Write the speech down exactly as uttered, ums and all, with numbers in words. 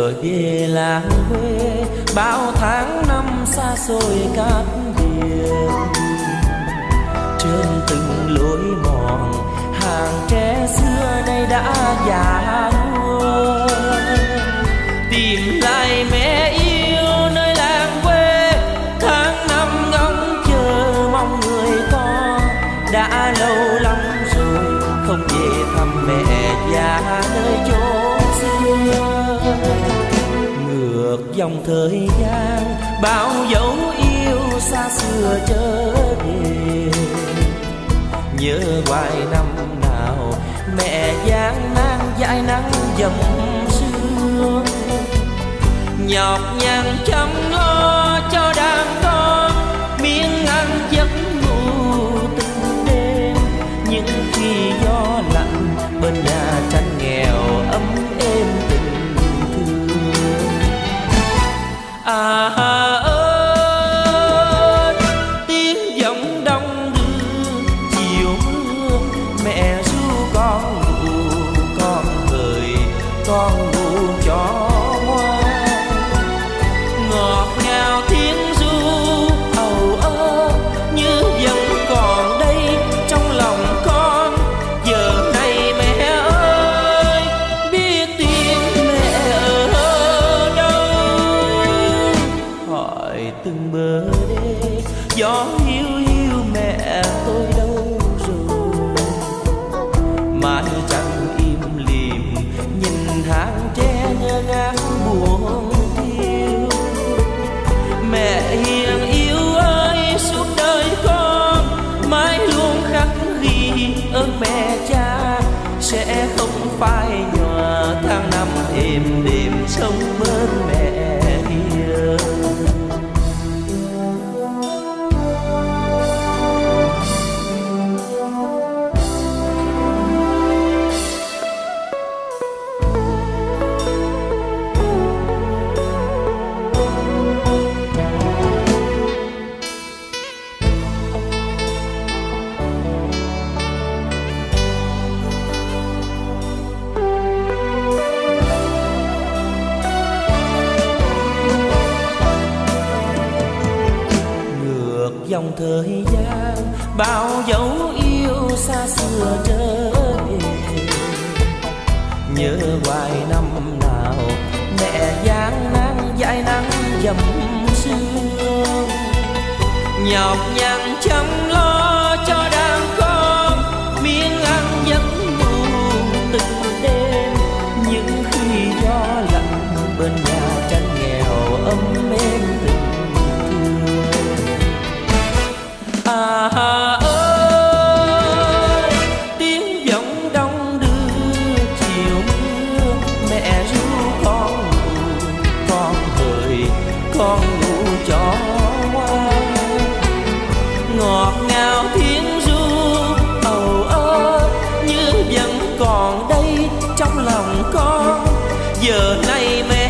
giờ về làng quê, bao tháng năm xa xôi cát biển. Trên từng lối mòn, hàng tre xưa nay đã già nua. Tìm lại mẹ yêu nơi làng quê, tháng năm ngóng chờ mong người con. Đã lâu lắm rồi không về thăm mẹ già nơi chốn xưa. Ngược dòng thời gian, bao dấu yêu xa xưa trở về. Nhớ hoài năm nào mẹ gian nan dãi nắng dầm sương. Nhọc nhằn chăm lo cho đàn con, miếng ăn giấc ngủ từng đêm. Những khi gió lạnh bên nhà tranh nghèo ấm êm tình thương. À ơi tiếng giọng đông đưa chiều mưa, mẹ ru con ngủ con cười con ngủ cho ngoan. Ngọt ngào tiếng ru ầu ơ như vẫn còn đây trong lòng con. Giờ này mẹ ơi biết tiếng mẹ ở đâu. Hỏi từng bờ đê gió hiu hiu mẹ tôi đâu rồi. Mái trăng im lìm nhìn hàng tre ngơ ngác buồn thiêu. Mẹ hiền yêu ơi suốt đời con mãi luôn khắc ghi ơn mẹ cha. Sẽ không phai nhòa tháng năm êm đềm sống bên mẹ hiền. Dòng thời gian, bao dấu yêu xa xưa trở về. Nhớ hoài năm nào mẹ gian nan dãi nắng dầm sương. Nhọc nhằn chăm lo cho đàn con, miếng ăn giấc ngủ từng đêm. Những khi gió lạnh bên nhà tranh nghèo ấm êm tình. À ơi tiếng giọng đông đưa chiều mưa, mẹ ru con ngủ con cười con ngủ cho ngoan. Ngọt ngào tiếng ru ầu ơ như vẫn còn đây trong lòng con. Giờ này mẹ